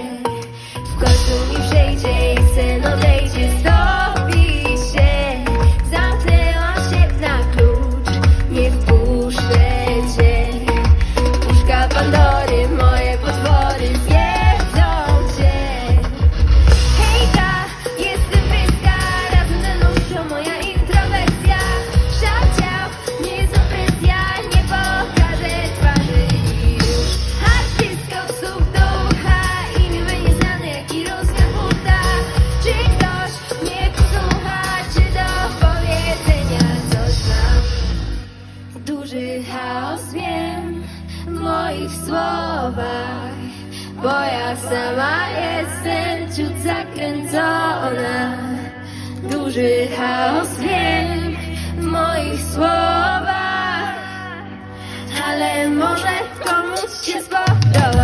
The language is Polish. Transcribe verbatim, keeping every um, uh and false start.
W końcu mi przejdzie i sen odejdzie, stopi się. Zamknęłam się na klucz, nie wpuszczę cię. Puszka Pandory, moje potwory zjedzą cię. Hejka, jestem pyska, razem ze mną szczą moja introwersja. Szał ciał, nie jest opresja, nie pokażę twarzy już. Artystka psów do ucha i miły nieznany jak irowska buta. Czy ktoś mnie posłucha, czy do powiedzenia coś mam? Duży chaos wiem w moich słowach, bo ja sama jestem ciut zakręcona. Duży chaos wiem w moich słowach, ale może komuś się spodobać.